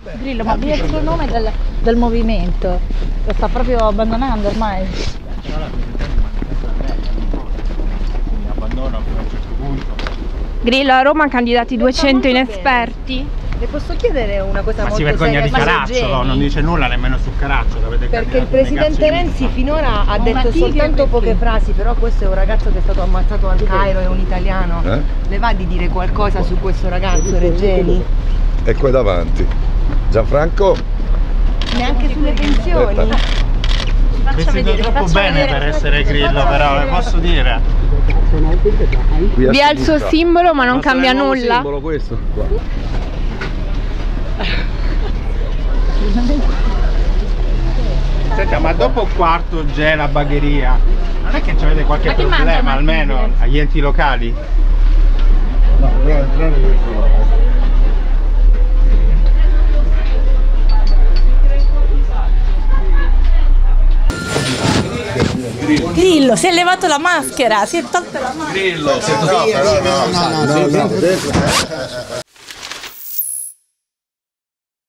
Grillo, ma via il suo nome del movimento. Lo sta proprio abbandonando ormai. Però la abbandono fino a un certo punto. Grillo, a Roma candidati 200 inesperti. Le posso chiedere una cosa Ma molto si vergogna seria di su Caracciolo, Regeni? non dice nulla nemmeno su Caracciolo. Perché il presidente Renzi finora ha detto soltanto poche frasi, però questo è un ragazzo che è stato ammazzato al Cairo, è un italiano. Le va di dire qualcosa su questo ragazzo, Regeni? E qua davanti. Gianfranco? Neanche sulle pensioni? Vestito troppo bene per essere Grillo, però, le posso dire. Vi ha il suo simbolo ma non cambia nulla. Simbolo questo? Senta, ma dopo quarto G la bagheria, non è che avete qualche problema almeno agli enti locali? No, però entrare dentro. Grillo, si è levato la maschera, si è tolta la maschera. Grillo, No, però no.